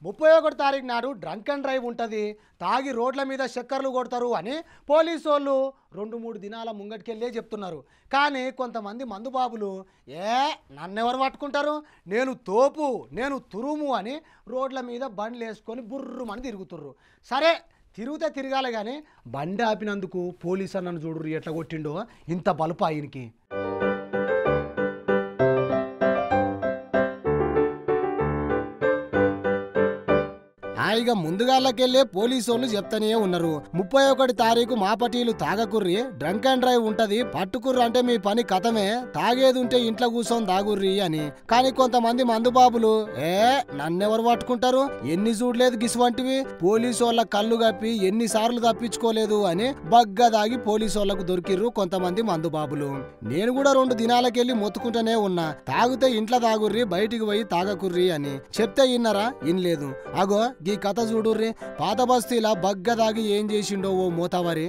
31 తారీఖు నాడు drunk and drive ఉంటుంది, తాగి రోడ్ల మీద చక్కర్లు కొడతారు అని పోలీసు వాళ్ళు 2-3 దినాల ముంగటికెళ్ళే చెప్తున్నారు. కానీ కొంతమంది మందుబాబులు నన్నెవరు పట్టుకుంటారు, నేను తోపు, నేను తురుము అని రోడ్ల మీద బండ్లు వేసుకొని బుర్రుమని తిరుగుతుర్రు. సరే తిరిగితే తిరగాలి, కానీ బండి ఆపినందుకు పోలీసు అన్నను చూడుర్రు ఎట్లా కొట్టిండో, ఇంత బలుపు ఆయనకి. ఇక ముందుగాళ్ళకెళ్ళే పోలీసు వాళ్ళు చెప్తానే ఉన్నారు, 31 తారీఖు మాపటీలు తాగకుర్రి, డ్రంక్ అండ్ డ్రైవ్ ఉంటది, పట్టుకుర్రు అంటే మీ పని కథమే, తాగేది ఉంటే ఇంట్లో కూర్చొని తాగుర్రి అని. కానీ కొంతమంది మందుబాబులు నన్నెవరు పట్టుకుంటారు, ఎన్ని చూడలేదు గిసువంటివి, పోలీసు వాళ్ళ కళ్ళు కప్పి ఎన్నిసార్లు తప్పించుకోలేదు అని బగ్గా దాగి పోలీసు వాళ్ళకు దొరికిర్రు కొంతమంది మందుబాబులు. నేను కూడా 2 దినాలకెళ్ళి మొత్తుకుంటూనే ఉన్నా, తాగితే ఇంట్లో తాగుర్రి, బయటికి పోయి తాగకుర్రి అని చెప్తే ఇన్నరా, ఇన్లేదు. అగో గీ కథ చూడుర్రి, పాత బస్తీలా బగ్గ దాగి ఏం చేసిండో ఓ మోతావరి.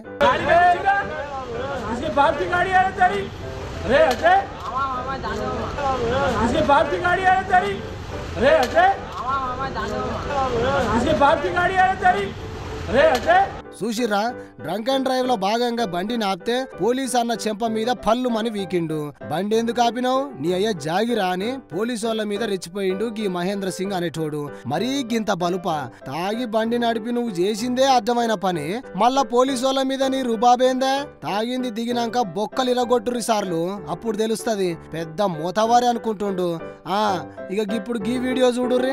చూసిర్రా, డ్రంక్ అండ్ డ్రైవ్ లో భాగంగా బండిని ఆపితే పోలీసు అన్న చెంప మీద పల్లుమని వీకిండు. బండి ఎందుకు ఆపినావు, నీ అయ్య జాగిరా అని పోలీసు వాళ్ళ మీద రెచ్చిపోయిండు గీ మహేంద్ర సింగ్ అనేటోడు. మరీ గింత బలుప, తాగి బండి నడిపి నువ్వు చేసిందే అర్థమైన పని, మళ్ళా పోలీసు వాళ్ళ మీద నీ రుబాబేందే? తాగింది దిగినాక బొక్కలు ఇరగొట్టుర్రి సార్లు, అప్పుడు తెలుస్తది పెద్ద మోతవారి అనుకుంటుండు. ఇక ఇప్పుడు గీ వీడియో చూడుర్రి.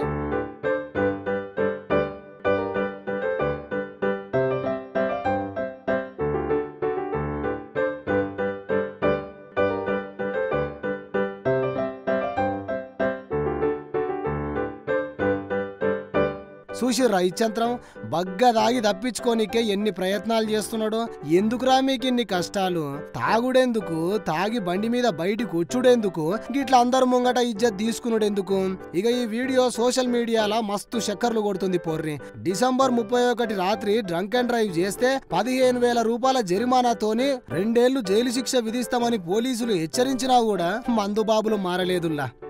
చూసిర్రా ఇచ్చంత్రం, బగ్గ తాగి తప్పించుకోనికే ఎన్ని ప్రయత్నాలు చేస్తున్నాడో. ఎందుకురా మీకు ఇన్ని కష్టాలు, తాగుడెందుకు, తాగి బండి మీద బయటికి వచ్చుడెందుకు, గిట్లా అందరు ముంగట ఇజ్జత్ తీసుకున్నాడెందుకు? ఇక ఈ వీడియో సోషల్ మీడియాలో మస్తు చక్కర్లు కొడుతుంది పోర్రి. డిసెంబర్ 31 రాత్రి డ్రంక్ అండ్ డ్రైవ్ చేస్తే 15,000 రూపాయల జరిమానాతోని 2 ఏళ్లు జైలు శిక్ష విధిస్తామని పోలీసులు హెచ్చరించినా కూడా మందుబాబులు మారలేదుల్లా.